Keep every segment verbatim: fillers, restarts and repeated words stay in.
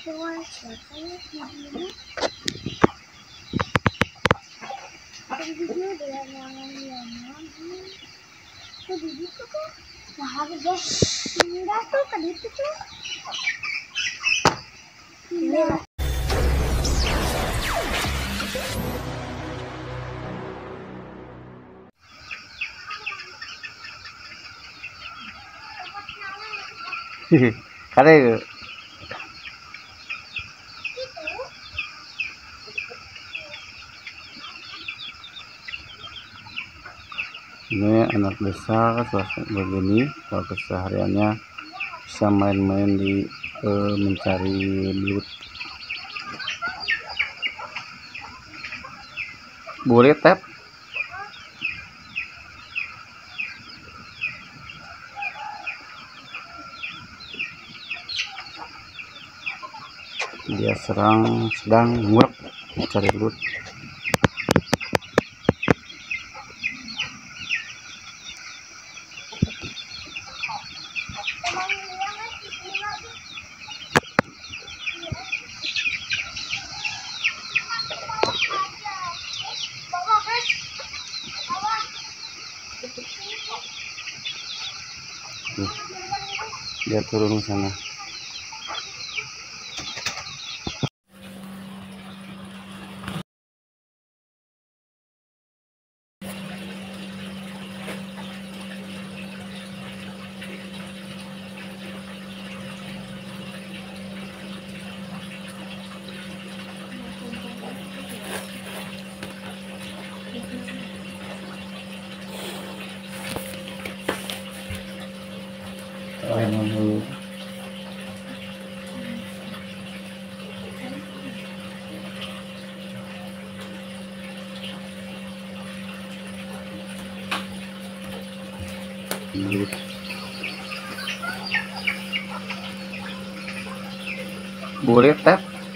Keluar siapa ya videonya? Ada video dengan yang yang tuh di situ tuh. Nah harus deh. Enggak tuh kan itu tuh. Enggak. Kare itu. Ini anak besar suasana begini, kalau kesehariannya bisa main-main di eh, mencari belut. Boleh tap. Dia serang sedang ngurap mencari belut. Dia turun ke sana. Lalu belut. Boleh tap.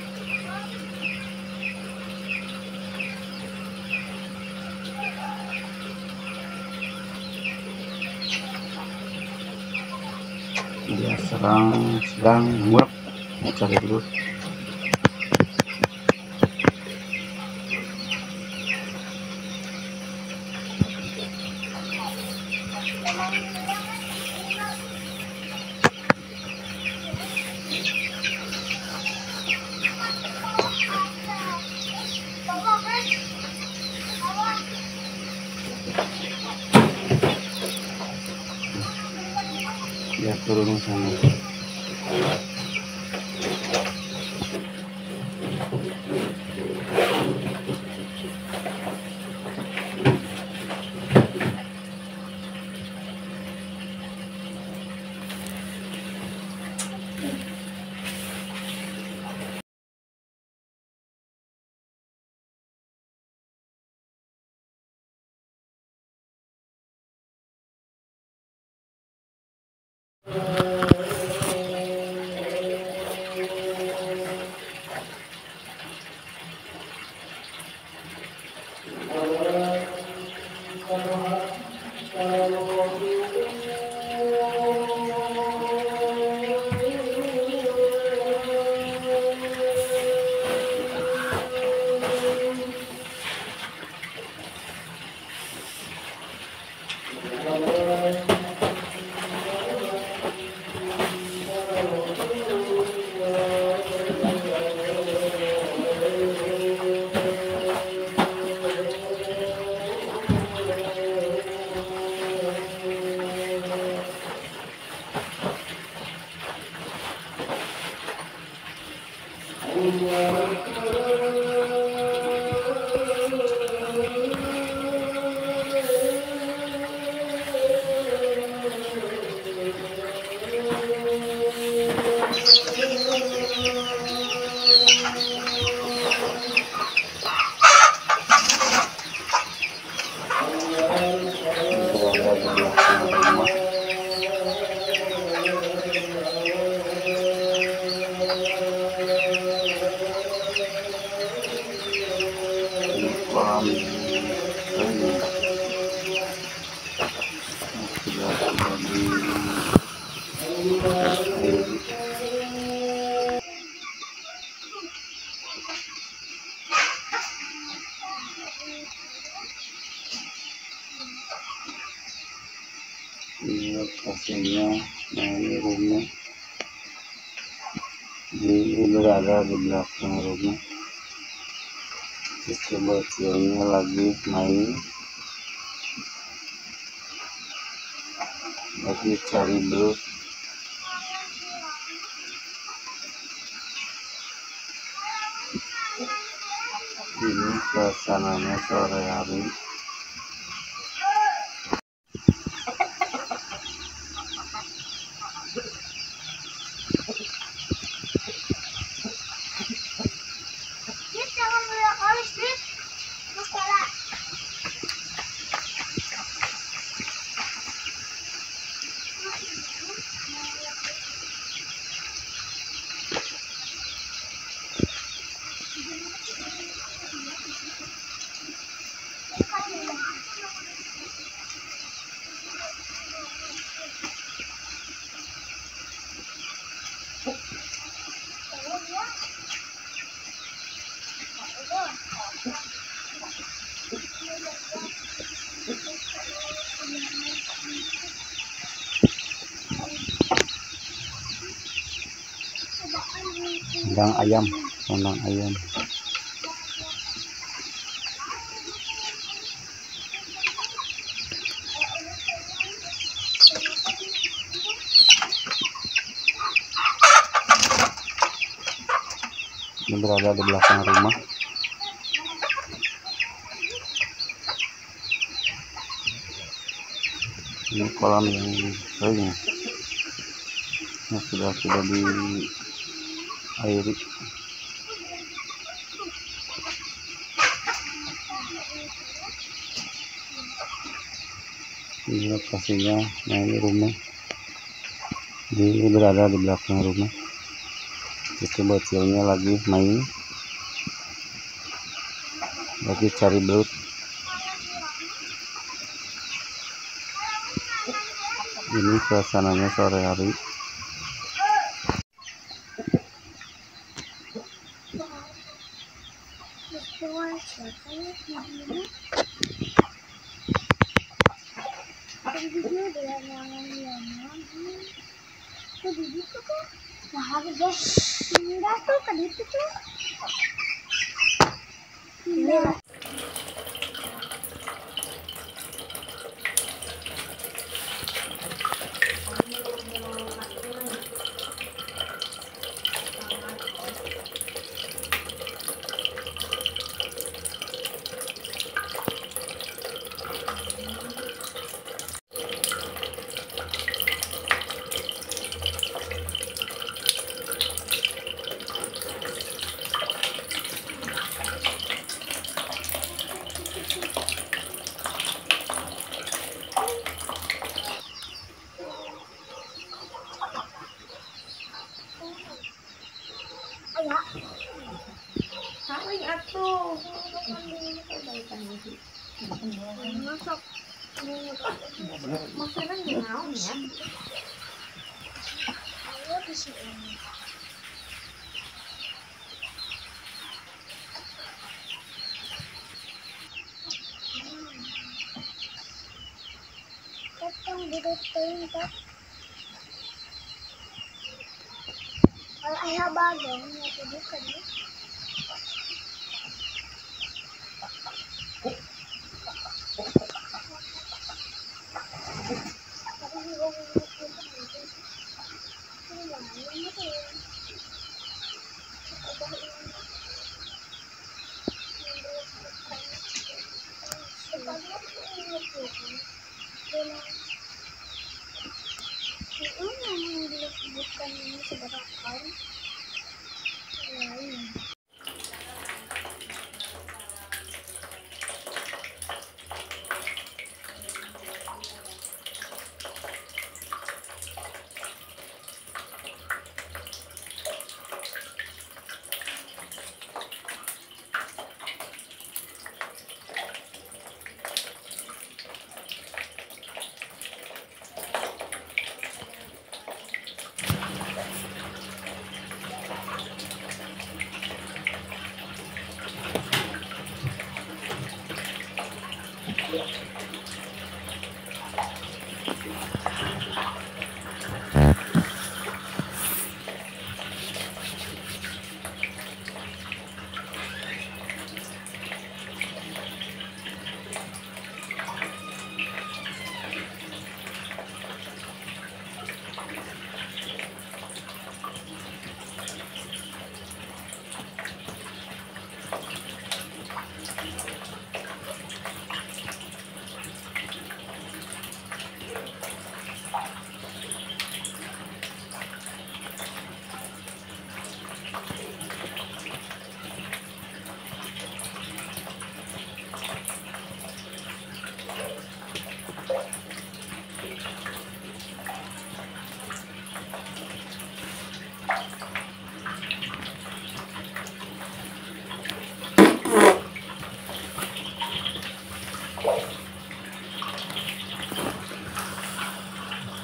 Dia serang sedang ngurap mencari belut. Dia turun ke sana. lokasinya. Nah, ini rumah di berada di belakang rumah. Cucu bocilnya lagi main, lagi cari belut. Ini suasananya sore hari. Dit, jangan melihat alis, Dit. Mas Kala. Kandang ayam, kandang ayam. Ini berada di belakang rumah. Ini kolam yang kering, yang sudah tidak diairi. Ini lokasinya. Nah, ini rumah di berada di belakang rumah. Cucu bocilnya lagi main, lagi cari belut. Ini suasananya sore hari. Video dengan yang lagi. Tuh di situ tuh. Nah, harus deh. Pindah tuh ke situ tuh. Pindah. Ayah. Paling atuh. Masuk. Maksudnya nyawa ya. Ayo di sini. Potong dirutin tak. Kalau ayah bagong ya jadi kan. Bukan ini seberapa lain.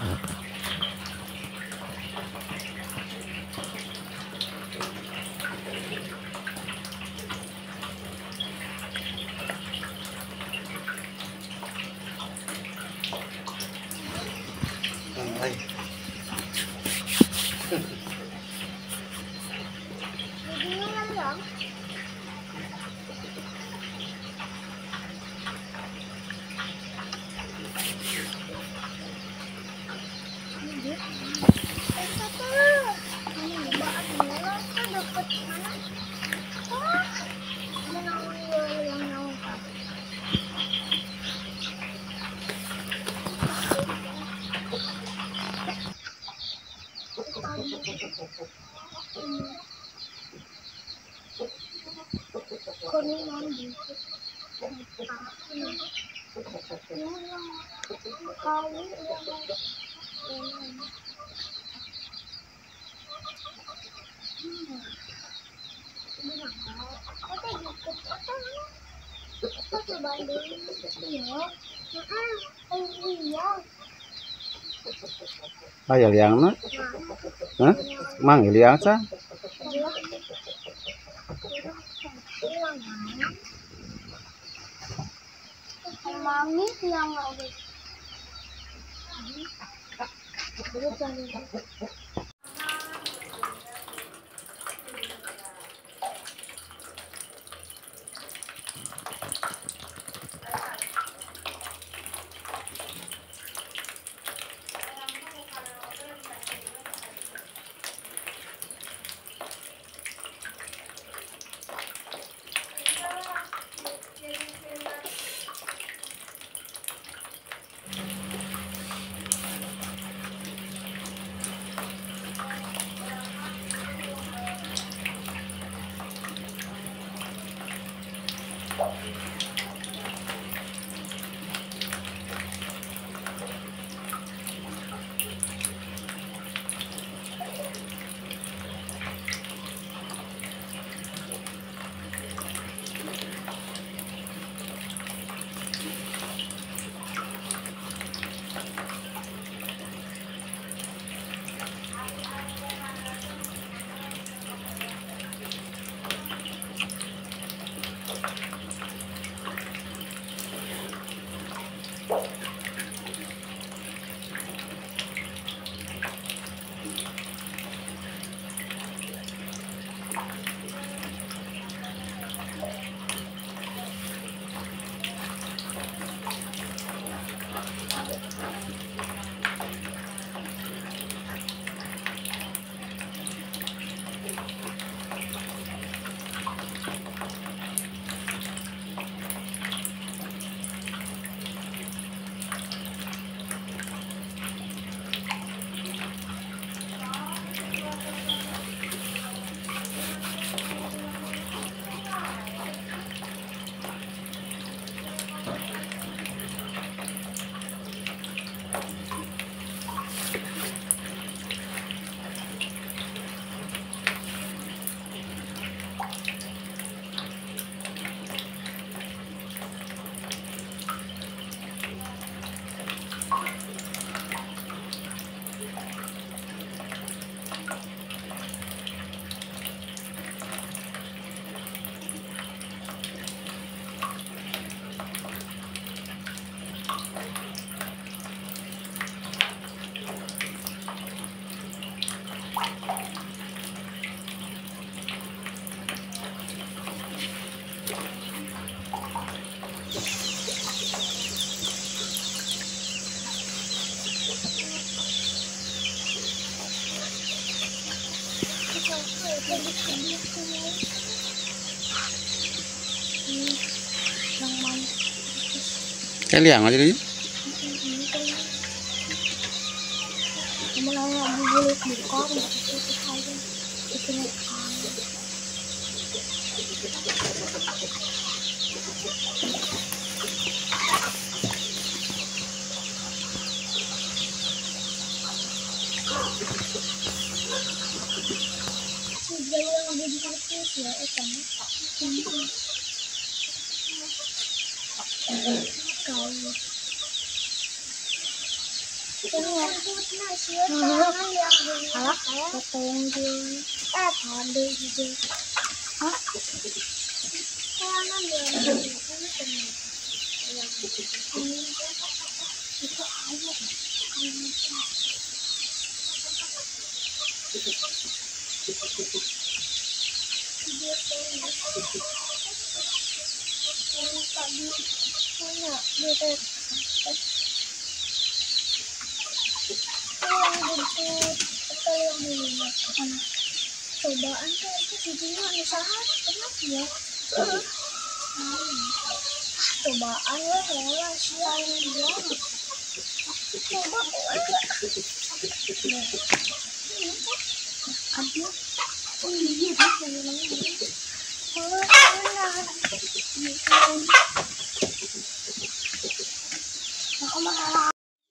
Ay. Hindi lang lang. Hindi. Ay, satu. Ano ba? Ano ba? Ito dapat mana? Ah! Ano na ako yung naong ka? Kunin mo ang dito. Yung lang. Kawin lang. Ayan. Ay, liang na. Hah? Mang liang sa? Mami yang ada. Cái liang aja dia. Mulai bubulit buka itu saja. Itu yang ada di kartus ya, ikan. Kau Alah, kata yang di eh ada juga. Hah? Kanan dia. Itu aja. Dia tadi mana dia tadi yang jemput atau yang menggunakan cobaan tuh itu jadinya usaha kenapa ya cobaan lah ya siang dia coba aja aduh oh iya dia aku malah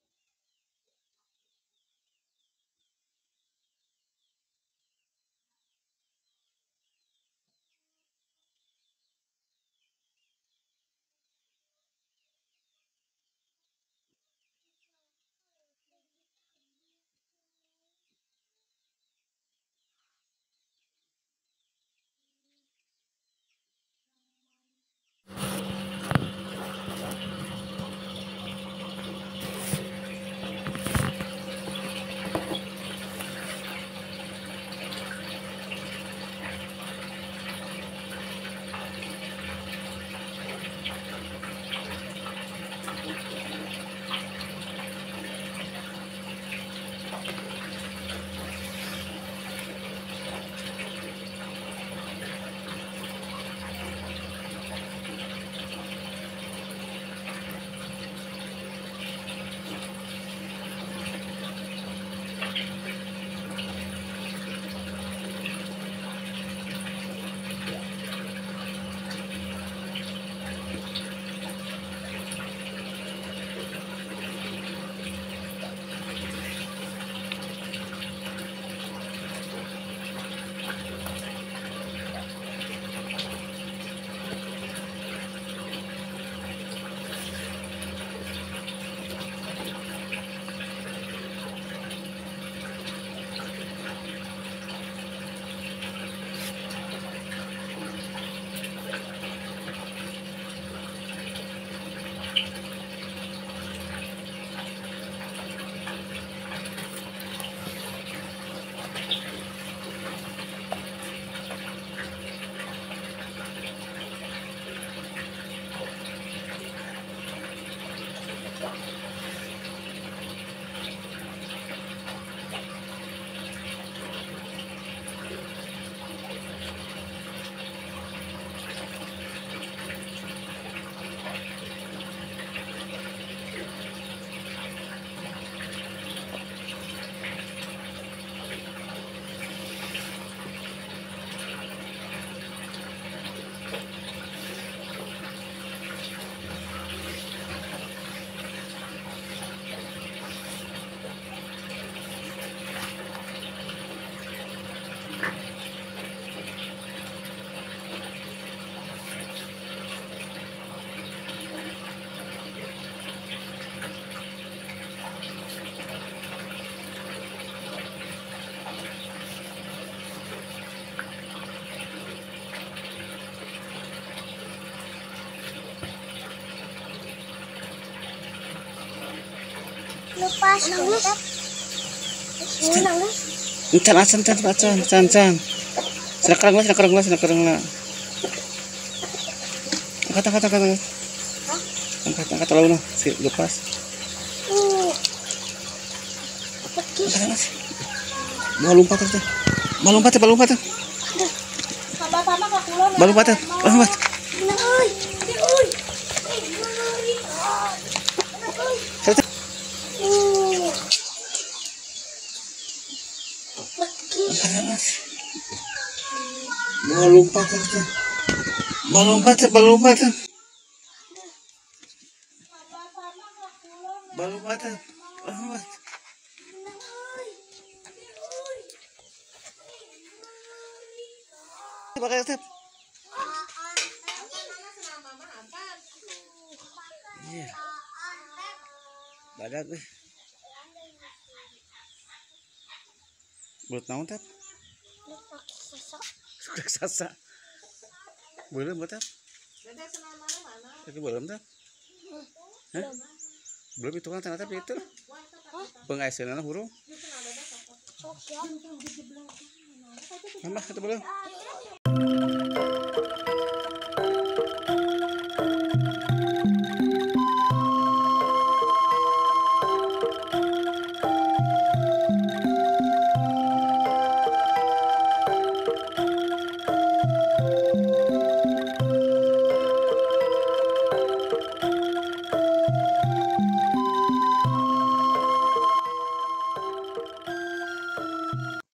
lepas kontak. Encan asan can acan can can. Sekarang lah sekarang lah sekarang lah. Angkat angkat angkat angkat. Angkat angkat terlalu nah, lepas. Uh. Angkat mas. Mau lompat aja. Mau lompat mau lompat. Sama-sama ke kulon. Mau lompat lompat. Nah, oi. Mau lompat aja. Mau lompat mau lompat. Mau lompat lompat. Pakai step. Iya. Badak nih. Belut naon tep? Belut raksasa. Raksasa. Belum buat tep? Dede senang mana-mana. Itu belum tep? Hah? Belum itu kan ternyata itu. Pengaisinan hurung. Sok ya. Nambah itu belum. Ah,